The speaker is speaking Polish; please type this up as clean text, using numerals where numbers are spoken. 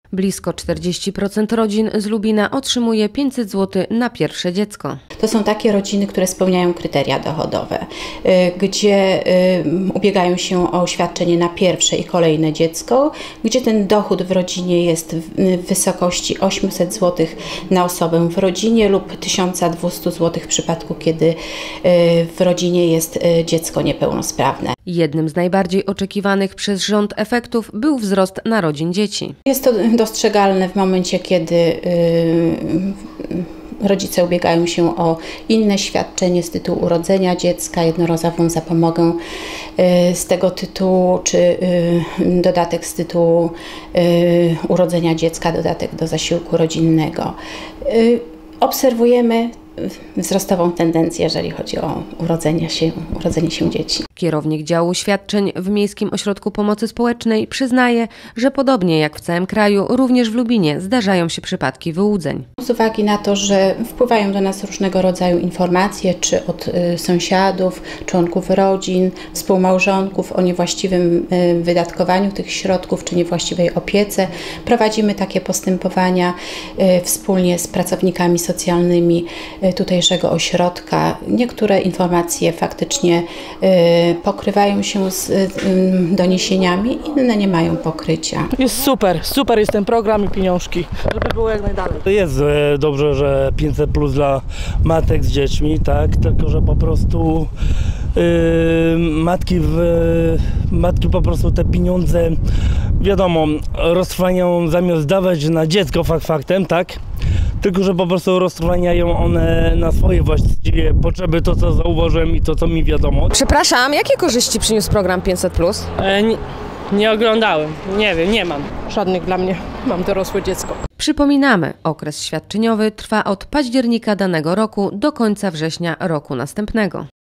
Blisko 40% rodzin z Lubina otrzymuje 500 zł na pierwsze dziecko. To są takie rodziny, które spełniają kryteria dochodowe, gdzie ubiegają się o świadczenie na pierwsze i kolejne dziecko, gdzie ten dochód w rodzinie jest w wysokości 800 zł na osobę w rodzinie lub 1200 zł w przypadku, kiedy w rodzinie jest dziecko niepełnosprawne. Jednym z najbardziej oczekiwanych przez rząd efektów był wzrost narodzin dzieci. Jest to dostrzegalne w momencie, kiedy rodzice ubiegają się o inne świadczenie z tytułu urodzenia dziecka, jednorazową zapomogę z tego tytułu, czy dodatek z tytułu urodzenia dziecka, dodatek do zasiłku rodzinnego. Obserwujemy wzrostową tendencję, jeżeli chodzi o urodzenie się dzieci. Kierownik działu świadczeń w Miejskim Ośrodku Pomocy Społecznej przyznaje, że podobnie jak w całym kraju, również w Lubinie zdarzają się przypadki wyłudzeń. Z uwagi na to, że wpływają do nas różnego rodzaju informacje, czy od sąsiadów, członków rodzin, współmałżonków o niewłaściwym wydatkowaniu tych środków, czy niewłaściwej opiece, prowadzimy takie postępowania wspólnie z pracownikami socjalnymi tutejszego ośrodka. Niektóre informacje faktycznie pokrywają się z doniesieniami, inne nie mają pokrycia. Jest super jest ten program i pieniążki, żeby było jak najdalej. Jest dobrze, że 500+ dla matek z dziećmi, tak, tylko że po prostu matki po prostu te pieniądze, wiadomo, roztrwaniają zamiast dawać na dziecko faktem, tak? Tylko że po prostu roztrwaniają one na swoje właściwie potrzeby, to co zauważyłem i to co mi wiadomo. Przepraszam, jakie korzyści przyniósł program 500+? Nie oglądałem, nie wiem, nie mam. Żadnych dla mnie, mam dorosłe dziecko. Przypominamy, okres świadczeniowy trwa od października danego roku do końca września roku następnego.